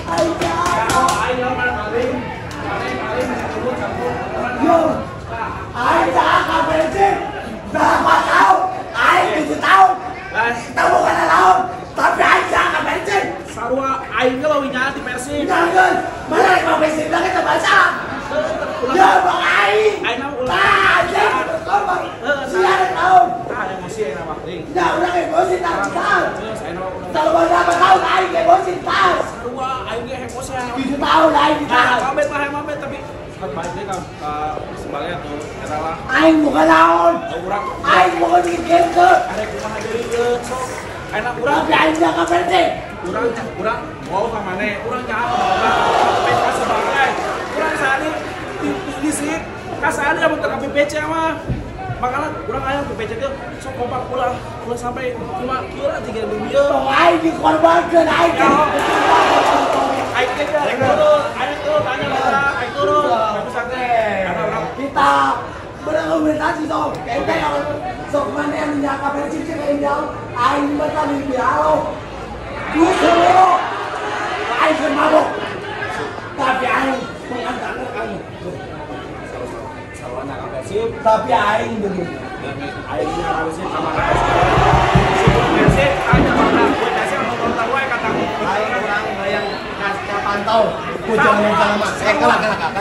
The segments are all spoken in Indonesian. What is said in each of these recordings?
Aing akan bensin berapa tahun? Aing 7 tahun. Kita bukan lawan, tapi Aing akan bensin. Sarua Aing lo winyana di Persib. Jangan, mana yang mau bensin lagi terbaca? Ya bang Aing. Aing mau ulang. Aja berkorban. Siaran tahun. Emosi Aing nama ring. Ya udah emosi tak tahu. Terus Aing mau ulang. Kalau berapa tahun Aing emosi tahu. Sarua Aing ge emosi. 7 tahun Aing tahu. Mabet tapi balik deh sebaliknya tuh adalah Aing bukan lawan. Urang Aing bukan bikin ke. ada kumaha deui sok enak urang Tapi Aing jangan bensin. urang mau ka maneh urang nyaho urang ka sebagai urang sehari di sih ka sehari mun teu PPC mah makanya urang aya PPC teh sok kompak ulah sampai cuma kira 3 dunia Tong Aing dikorbankan Aing. Aing teh turun tanya lah Aing turun enggak bisa teh karena urang Kita berargumentasi dong. Kita kalau sok mana yang menyangka Persib ke Indah, Aing bakal di dialog. Dua seluruh, Aing semabuk. Tapi Aing mengantarkan kamu. sawana ka Persib Tapi Aing dulu. aingnya harusnya sama Persib tanya mana buat Persib mau kontak wae kata Aing orang yang kasih pantau. Ku jalan mas. Kalah.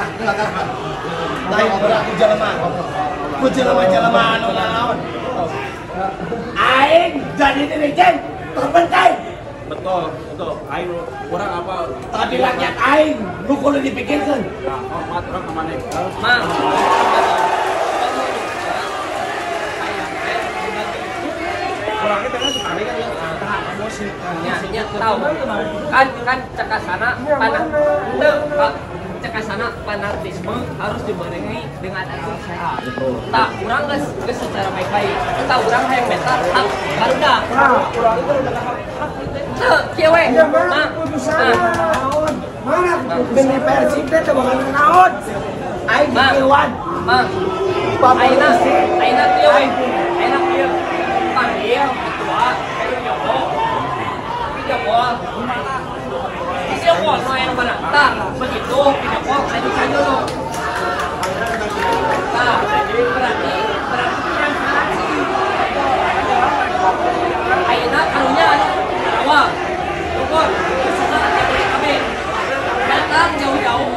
Lain orang ku jalan mas. Ku jalan naon. Aing jadi dirjen terpenting. betul aing urang apa Tapi rakyat Aing lu kudu dipikirkan. nah hormat urang ka maneh Mang. urang teh kan suka kan tahan emosi Ya, tahu kan cekasana panah cekasana fanatisme harus dibarengi dengan akal sehat. Tak kurang guys secara baik-baik. Tak kurang hayang beta hak barudak. urang itu udah Teu kieu we. Mana beli Persib teh teu bakal naon. Aing dikieuan. Mang. Aina kieu we. Aina kieu. Panggil ketua kayu Joko. Joko. Si Joko no yang mana? Tak begitu Joko lanjut saja lo. Tak berarti yang Aina karunya awal. Joko kesana kami datang jauh-jauh.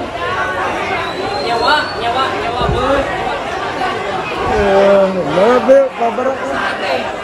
Nyawa beuh. Lebih kabar Sate.